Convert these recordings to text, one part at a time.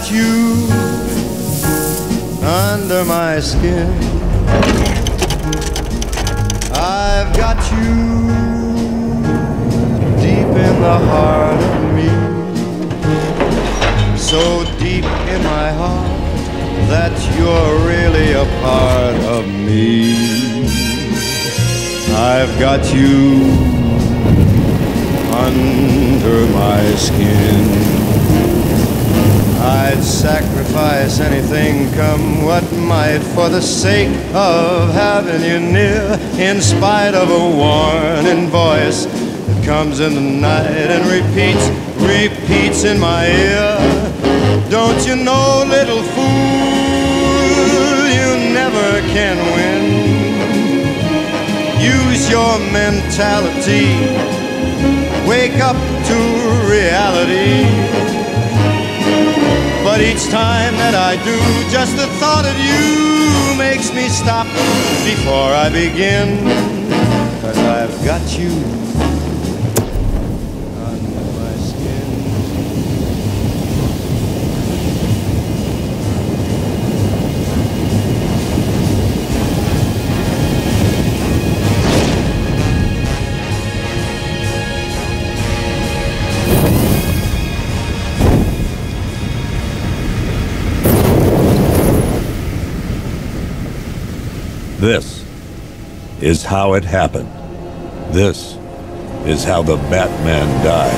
got you under my skin. I've got you deep in the heart of me, so deep in my heart that you're really a part of me. I've got you under my skin. I'd sacrifice anything, come what might, for the sake of having you near, in spite of a warning voice that comes in the night and repeats in my ear. Don't you know, little fool, you never can win. Use your mentality, wake up to reality. But each time that I do, just the thought of you makes me stop before I begin. 'Cause I've got you under my skin. This is how it happened. This is how the Batman died.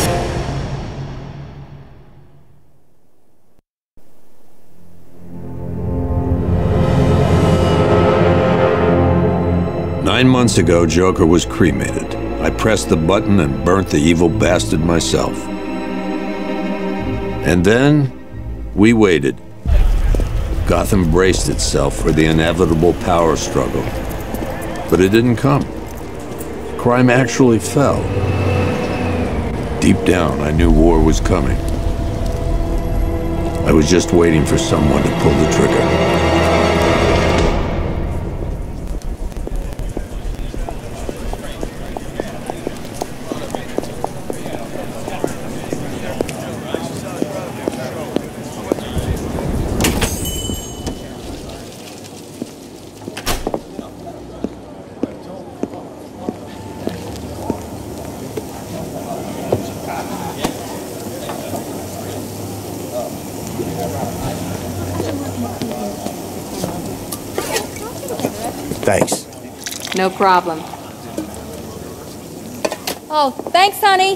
Nine months ago, Joker was cremated. I pressed the button and burnt the evil bastard myself. And then, we waited. Gotham braced itself for the inevitable power struggle. But it didn't come. Crime actually fell. Deep down, I knew war was coming. I was just waiting for someone to pull the trigger. Thanks. No problem. Oh, thanks, honey.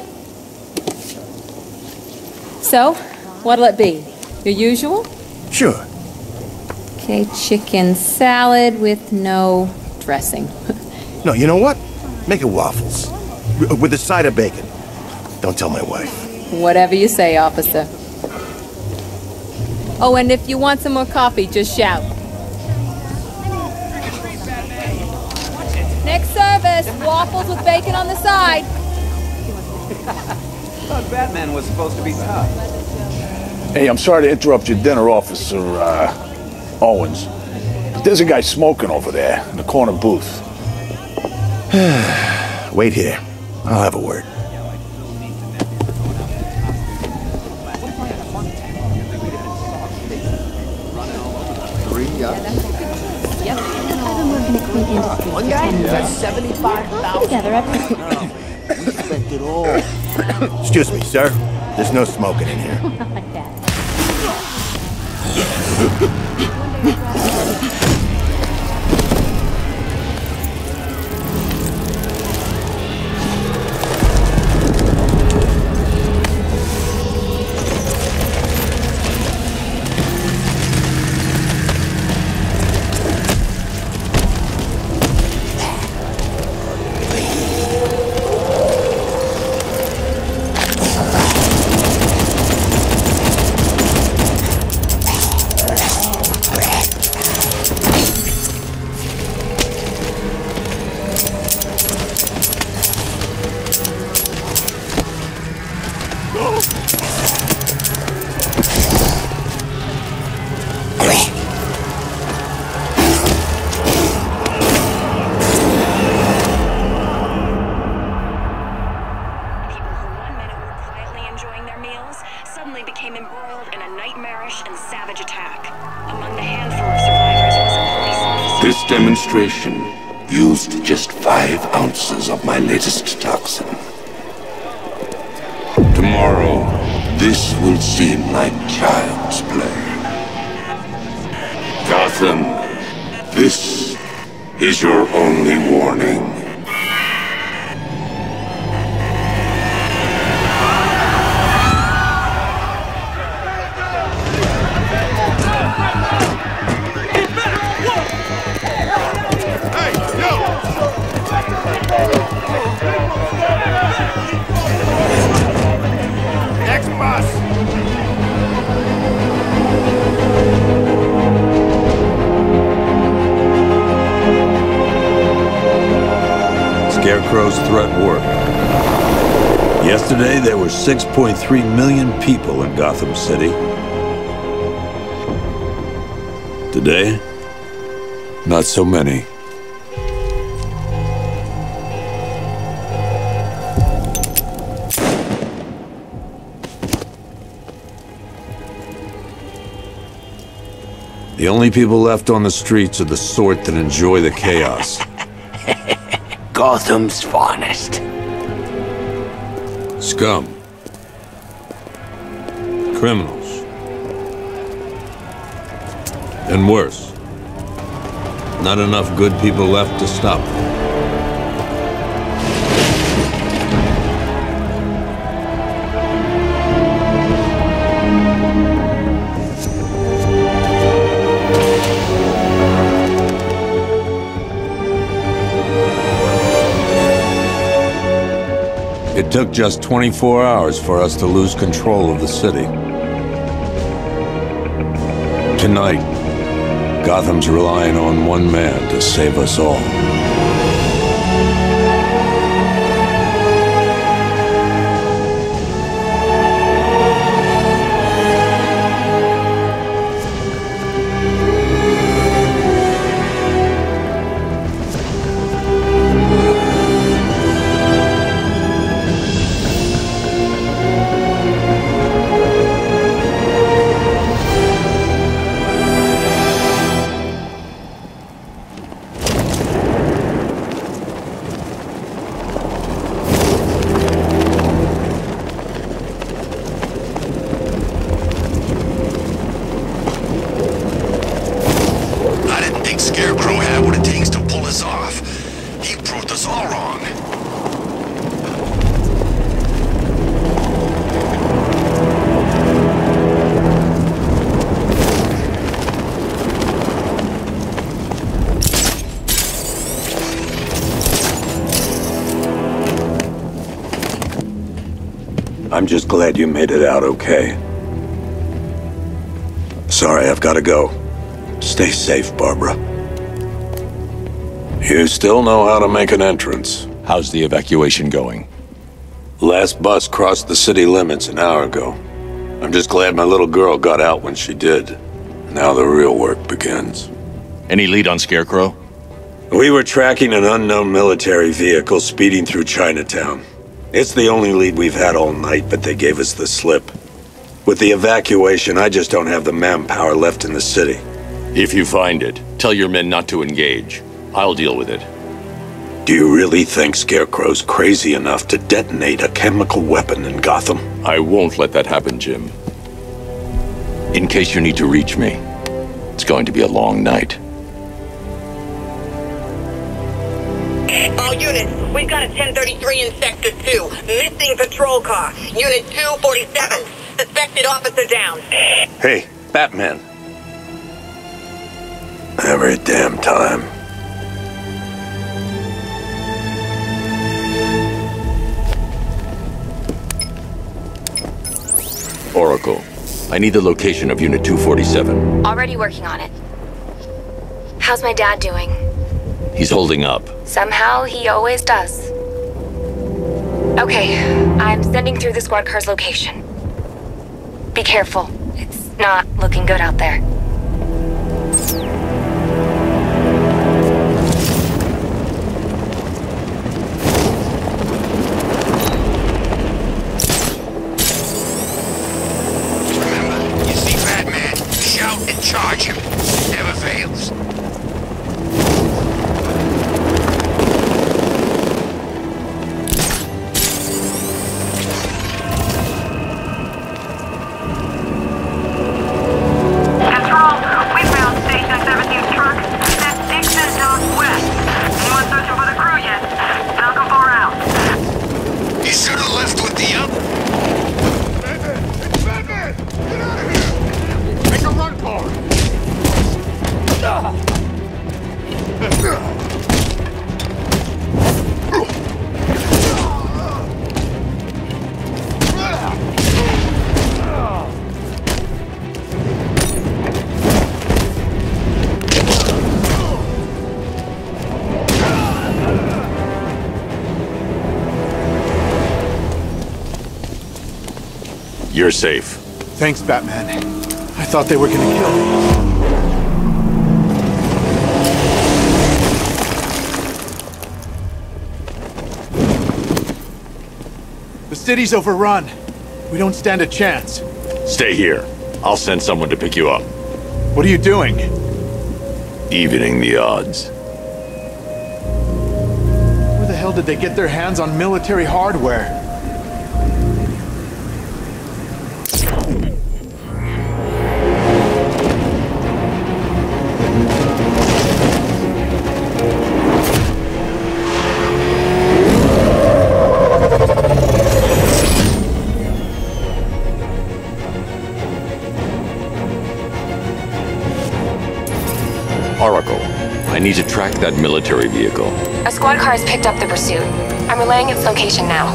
So, what'll it be? Your usual? Sure. Okay, chicken salad with no dressing. No, you know what? Make it waffles. With a side of bacon. Don't tell my wife. Whatever you say, officer. Oh, and if you want some more coffee, just shout. Next service, waffles with bacon on the side. Thought Batman was supposed to be tough. Hey, I'm sorry to interrupt your dinner, Officer Owens. But there's a guy smoking over there in the corner booth. Wait here. I'll have a word. One guy? That's 75,000. Together, everyone. We spent it all. Excuse me, sir. There's no smoking in here. Like that. This demonstration used just 5 ounces of my latest toxin. Tomorrow, this will seem like child's play. Gotham, this is your only warning. Next bus! Scarecrow's threat worked. Yesterday, there were 6.3 million people in Gotham City. Today, not so many. The only people left on the streets are the sort that enjoy the chaos. Gotham's finest. Scum. Criminals. And worse. Not enough good people left to stop them. It took just 24 hours for us to lose control of the city. Tonight, Gotham's relying on one man to save us all. Scarecrow had what it takes to pull us off. He proved us all wrong. I'm just glad you made it out okay. Sorry, I've got to go. Stay safe, Barbara. You still know how to make an entrance. How's the evacuation going? Last bus crossed the city limits an hour ago. I'm just glad my little girl got out when she did. Now the real work begins. Any lead on Scarecrow? We were tracking an unknown military vehicle speeding through Chinatown. It's the only lead we've had all night, but they gave us the slip. With the evacuation, I just don't have the manpower left in the city. If you find it, tell your men not to engage. I'll deal with it. Do you really think Scarecrow's crazy enough to detonate a chemical weapon in Gotham? I won't let that happen, Jim. In case you need to reach me, it's going to be a long night. All units, we've got a 1033 in Sector 2. Missing patrol car. Unit 247. Suspected officer down. Hey, Batman. Every damn time. Oracle, I need the location of Unit 247. Already working on it. How's my dad doing? He's holding up. Somehow, he always does. Okay, I'm sending through the squad car's location. Be careful. It's not looking good out there. Remember, you see Batman, shout and charge him. Never fails. You're safe. Thanks, Batman. I thought they were gonna kill me. The city's overrun. We don't stand a chance. Stay here. I'll send someone to pick you up. What are you doing? Evening the odds. Where the hell did they get their hands on military hardware? Oracle, I need to track that military vehicle. A squad car has picked up the pursuit. I'm relaying its location now.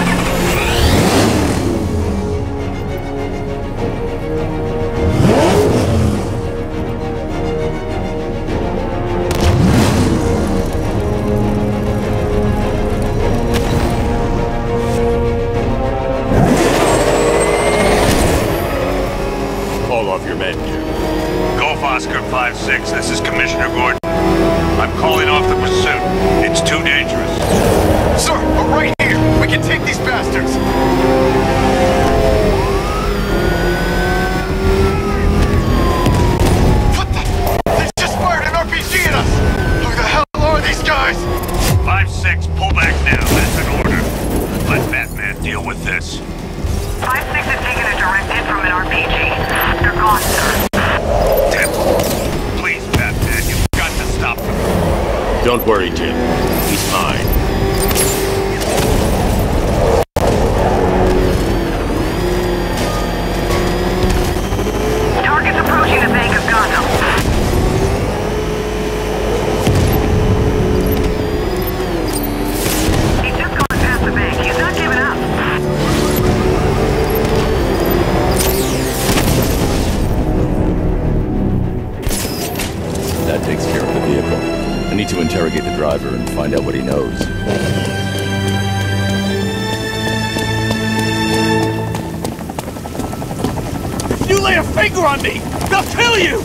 Call off your men, Jim. Golf Oscar 5-6, this is Commissioner Gordon. I'm calling off the pursuit. It's too dangerous. Sir, we're right here. We can take these bastards. What the? They just fired an RPG at us. Who the hell are these guys? 5-6, pull back now. That's an order. Let Batman deal with this. 5-6 has taken a direct hit from an RPG. They're gone, sir. Please, Batman, you've got to stop them. Don't worry, Jim. He's mine. Target's approaching the Bank of Gotham. He's just going past the bank. He's not giving up. That takes care of the vehicle. I need to interrogate the driver and find out what he knows. If you lay a finger on me, they'll kill you!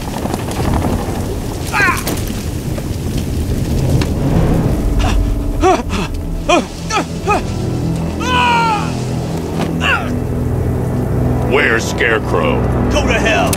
Where's Scarecrow? Go to hell!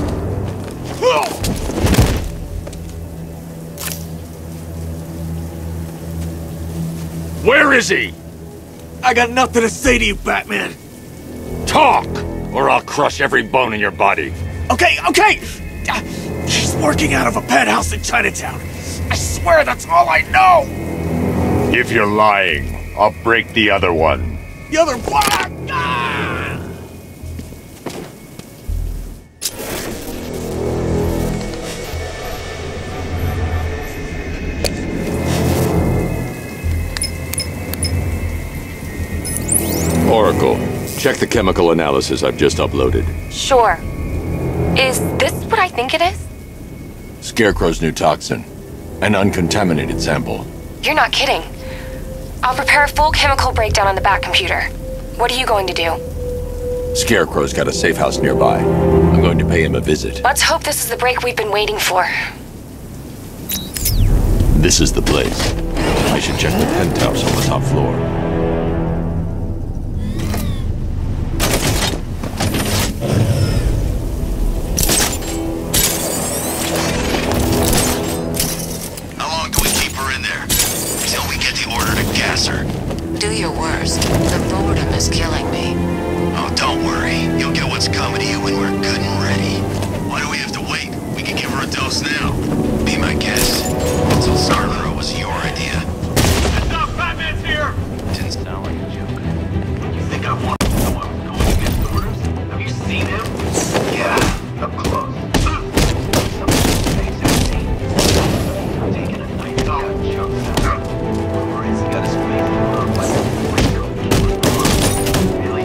Where is he? I got nothing to say to you, Batman. Talk, or I'll crush every bone in your body. Okay. He's working out of a penthouse in Chinatown. I swear that's all I know. If you're lying, I'll break the other one. The other one. Oracle, check the chemical analysis I've just uploaded. Sure. Is this what I think it is? Scarecrow's new toxin. An uncontaminated sample. You're not kidding. I'll prepare a full chemical breakdown on the back computer. What are you going to do? Scarecrow's got a safe house nearby. I'm going to pay him a visit. Let's hope this is the break we've been waiting for. This is the place. I should check the penthouse on the top floor. Do your worst. The boredom is killing me. Oh, don't worry. You'll get what's coming to you when we're good and ready. Why do we have to wait? We can give her a dose now. Be my guest. So Scarecrow was your idea. Stop! Batman's here! Didn't sound like a joke. You think I want to know I was going against orders? Have you seen him? Yeah, up close. I'm taking a nice chunk out. Or is he got his face up like a really?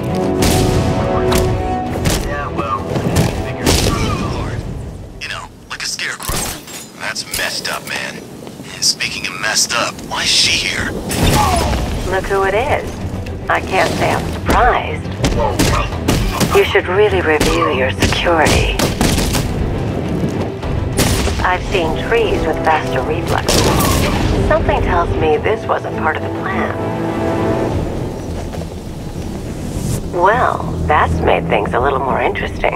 Yeah, well, figure hard. You know, like a scarecrow. That's messed up, man. And speaking of messed up, why is she here? Look who it is. I can't say I'm surprised. You should really review your security. I've seen trees with faster reflexes. Something tells me this wasn't part of the plan. Well, that's made things a little more interesting.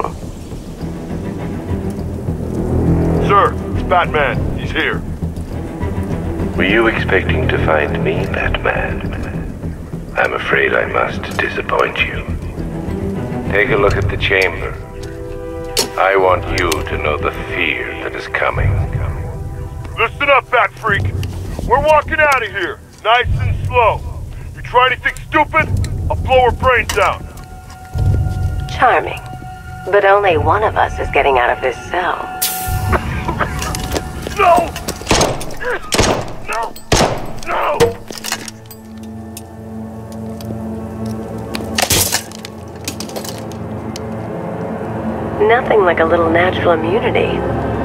Sir, it's Batman. He's here. Were you expecting to find me, Batman? I'm afraid I must disappoint you. Take a look at the chamber. I want you to know the fear that is coming. Listen up, Bat Freak. We're walking out of here, nice and slow. You try anything stupid, I'll blow her brains out. Charming. But only one of us is getting out of this cell. No! No! No! Nothing like a little natural immunity.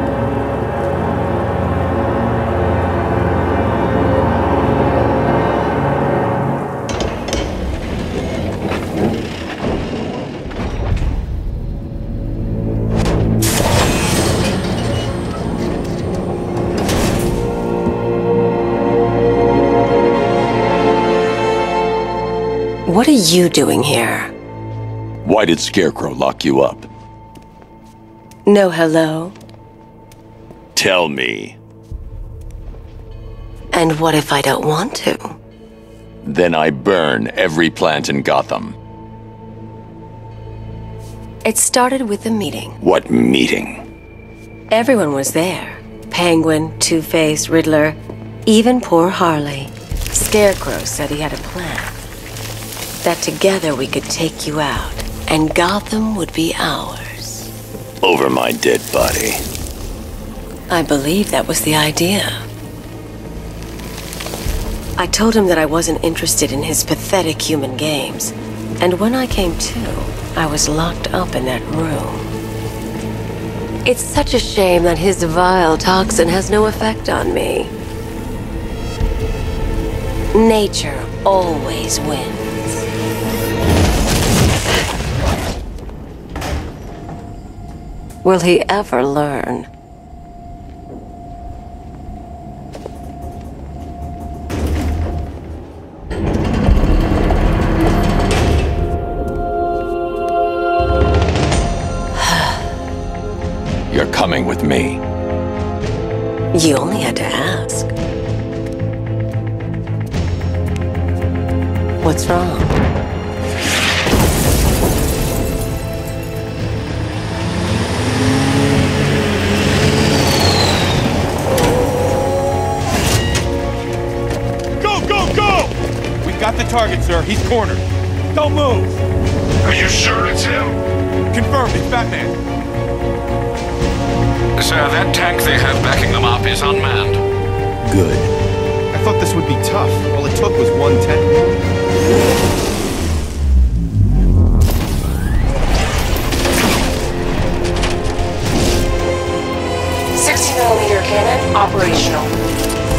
What are you doing here? Why did Scarecrow lock you up? No hello? Tell me. And what if I don't want to? Then I burn every plant in Gotham. It started with a meeting. What meeting? Everyone was there. Penguin, Two-Face, Riddler, even poor Harley. Scarecrow said he had a plan. That together we could take you out, and Gotham would be ours. Over my dead body. I believe that was the idea. I told him that I wasn't interested in his pathetic human games, and when I came to, I was locked up in that room. It's such a shame that his vile toxin has no effect on me. Nature always wins. Will he ever learn? You're coming with me. You only had to ask. What's wrong? Got the target, sir. He's cornered. Don't move. Are you sure it's him? Confirmed. It's Batman. Sir, that tank they have backing them up is unmanned. Good. I thought this would be tough. All it took was one tank. 60mm cannon operational.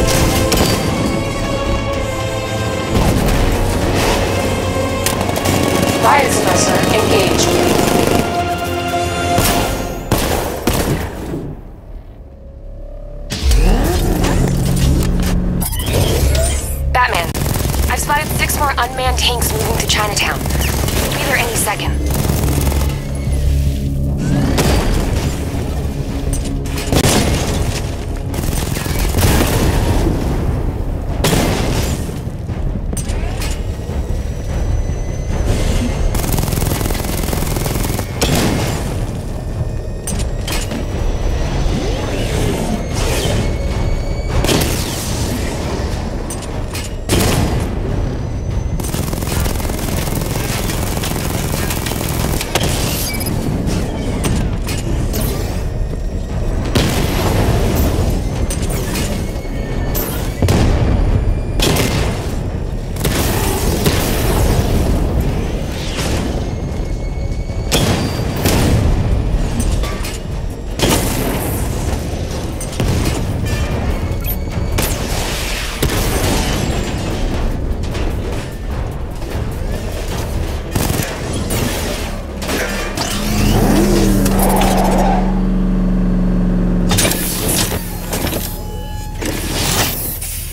Riot suppressor engaged. Batman, I've spotted 6 more unmanned tanks moving to Chinatown. We'll be there any second.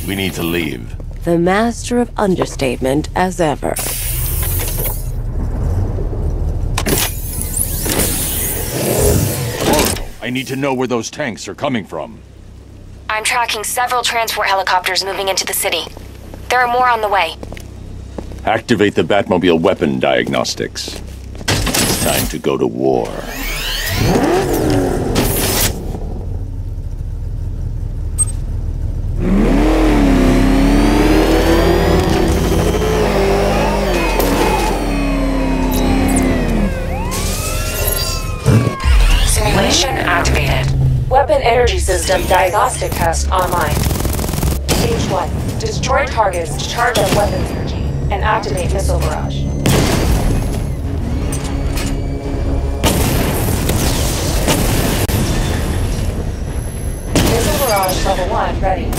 We need to leave. The master of understatement as ever. I need to know where those tanks are coming from. I'm tracking several transport helicopters moving into the city. There are more on the way. Activate the Batmobile weapon diagnostics. It's time to go to war. Simulation activated. Weapon energy system diagnostic test online. Stage 1. Destroy targets to charge up weapons energy and activate missile barrage. Missile barrage level 1 ready.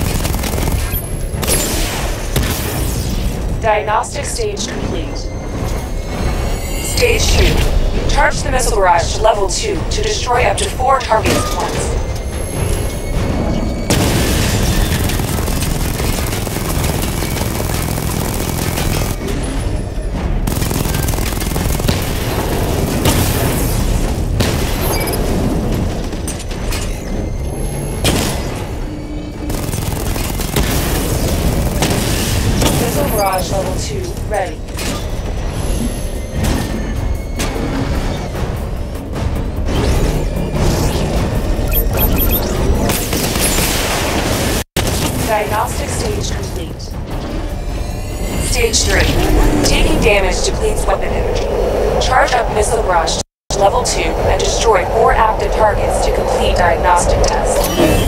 Diagnostic stage complete. Stage 2. Charge the missile barrage to level 2 to destroy up to 4 targets at once. Missile barrage level 2 ready. Diagnostic stage complete. Stage 3. Taking damage depletes weapon energy. Charge up missile barrage to level 2 and destroy 4 active targets to complete diagnostic test.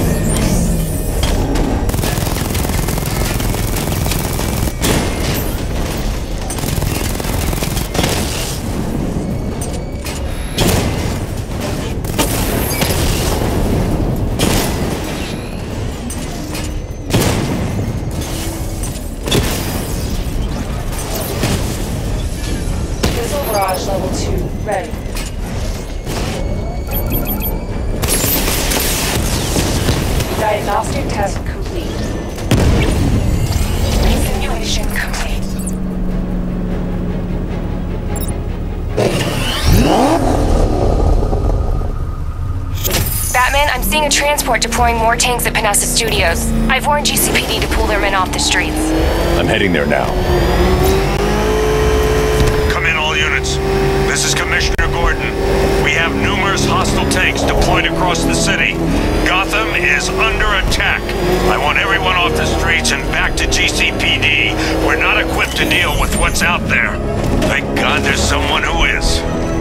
Barrage level 2 ready. Diagnostic test complete. Simulation complete. Batman, I'm seeing a transport deploying more tanks at Panessa Studios. I've warned GCPD to pull their men off the streets. I'm heading there now. Units. This is Commissioner Gordon. We have numerous hostile tanks deployed across the city. Gotham is under attack. I want everyone off the streets and back to GCPD. We're not equipped to deal with what's out there. Thank God there's someone who is.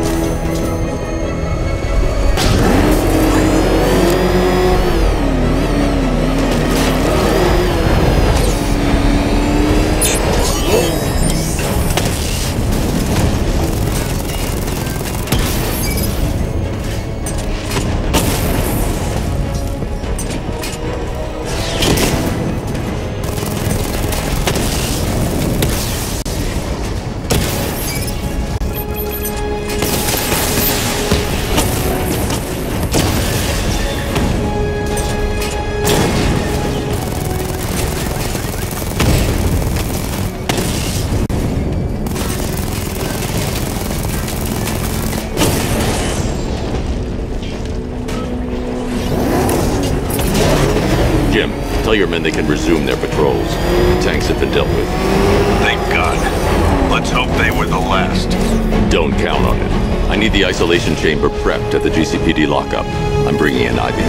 Tell your men they can resume their patrols. The tanks have been dealt with. Thank God. Let's hope they were the last. Don't count on it. I need the isolation chamber prepped at the GCPD lockup. I'm bringing in Ivy.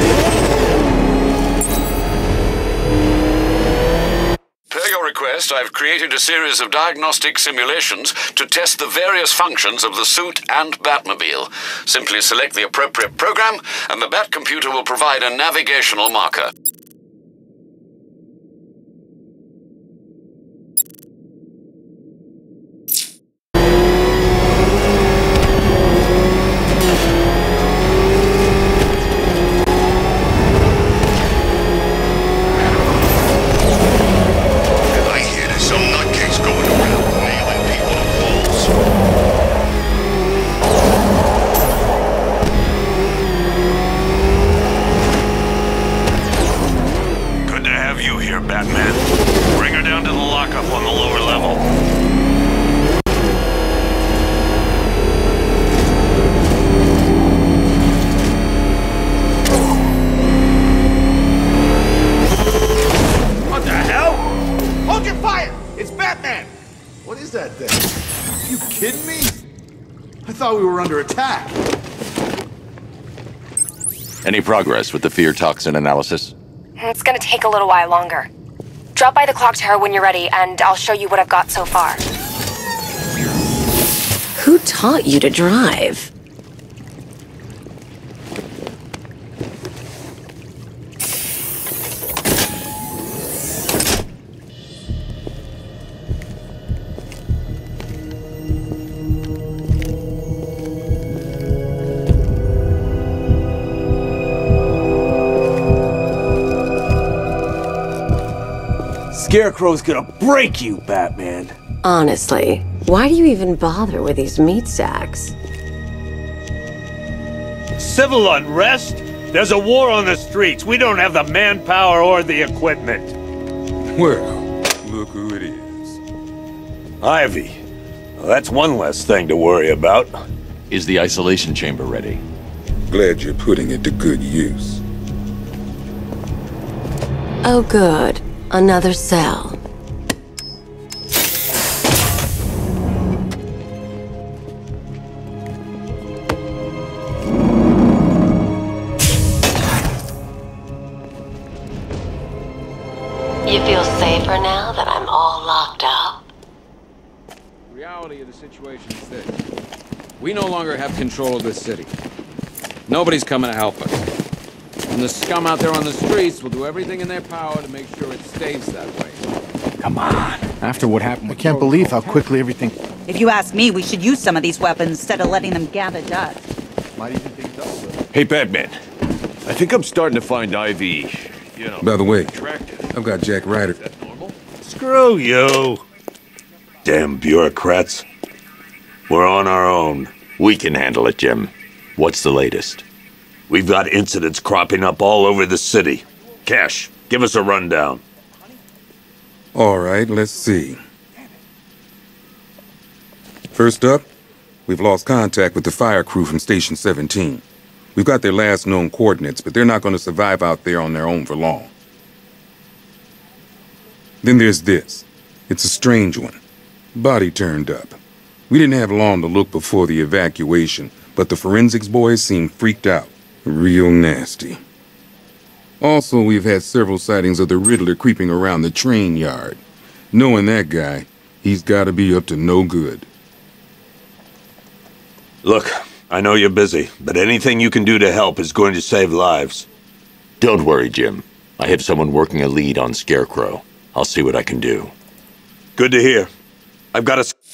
Per your request, I've created a series of diagnostic simulations to test the various functions of the suit and Batmobile. Simply select the appropriate program, and the Bat computer will provide a navigational marker. here, Batman. Bring her down to the lockup on the lower level. What the hell? Hold your fire! It's Batman! What is that thing? Are you kidding me? I thought we were under attack. Any progress with the fear toxin analysis? It's gonna take a little while longer. Drop by the clock tower when you're ready, and I'll show you what I've got so far. Who taught you to drive? Scarecrow's gonna break you, Batman. Honestly, why do you even bother with these meat sacks? Civil unrest? There's a war on the streets. We don't have the manpower or the equipment. Well, look who it is. Ivy. Well, that's one less thing to worry about. Is the isolation chamber ready? Glad you're putting it to good use. Oh, good. Another cell. You feel safer now that I'm all locked up? The reality of the situation is this. We no longer have control of this city. Nobody's coming to help us. And the scum out there on the streets will do everything in their power to make sure it stays that way. Come on. After what happened, I can't believe how quickly everything... If you ask me, we should use some of these weapons instead of letting them gather dust. Why do you think they double? Hey, Batman. I think I'm starting to find Ivy, you know... By the way, attractive. I've got Jack Ryder. Is that normal? Screw you. Damn bureaucrats. We're on our own. We can handle it, Jim. What's the latest? We've got incidents cropping up all over the city. Cash, give us a rundown. All right, let's see. First up, we've lost contact with the fire crew from Station 17. We've got their last known coordinates, but they're not going to survive out there on their own for long. Then there's this. It's a strange one. Body turned up. We didn't have long to look before the evacuation, but the forensics boys seemed freaked out. Real nasty. Also, we've had several sightings of the Riddler creeping around the train yard. Knowing that guy, he's gotta be up to no good. Look, I know you're busy, but anything you can do to help is going to save lives. Don't worry, Jim. I have someone working a lead on Scarecrow. I'll see what I can do. Good to hear. I've got a...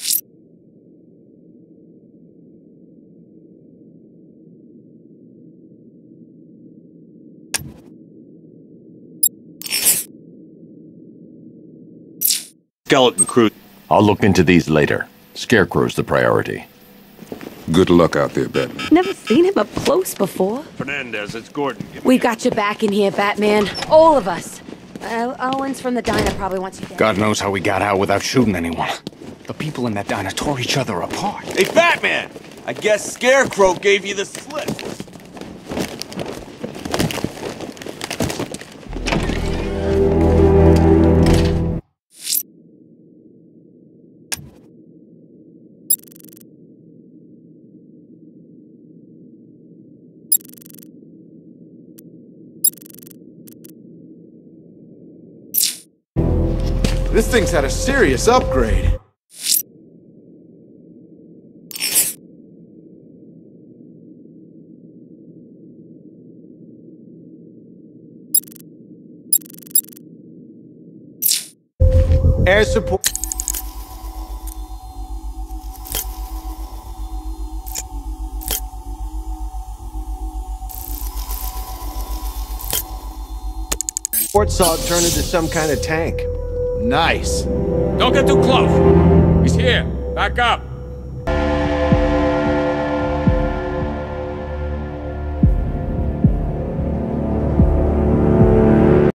skeleton crew. I'll look into these later. Scarecrow's the priority. Good luck out there, Batman. Never seen him up close before. Fernandez, it's Gordon. We got your back in here, Batman. All of us. Owens from the diner probably wants you dead. God knows how we got out without shooting anyone. The people in that diner tore each other apart. Hey, Batman! I guess Scarecrow gave you the slip. This thing's had a serious upgrade. Air support. Support saw it turn into some kind of tank. Nice. Don't get too close. He's here. Back up.